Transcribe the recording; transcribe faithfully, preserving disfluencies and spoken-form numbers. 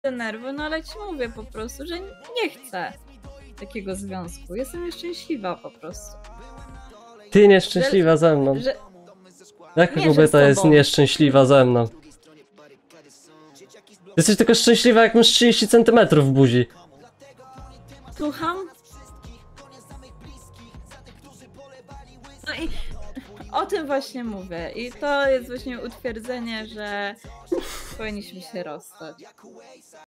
nerwy, no ale ci mówię po prostu, że nie chcę takiego związku. Jestem nieszczęśliwa po prostu. Ty nieszczęśliwa ze mną. Że... Jak Nie, kobieta że z jest tobą. nieszczęśliwa ze mną? Jesteś tylko szczęśliwa, jak masz trzydzieści centymetrów w buzi. Słucham? No i o tym właśnie mówię. I to jest właśnie utwierdzenie, że powinniśmy się rozstać.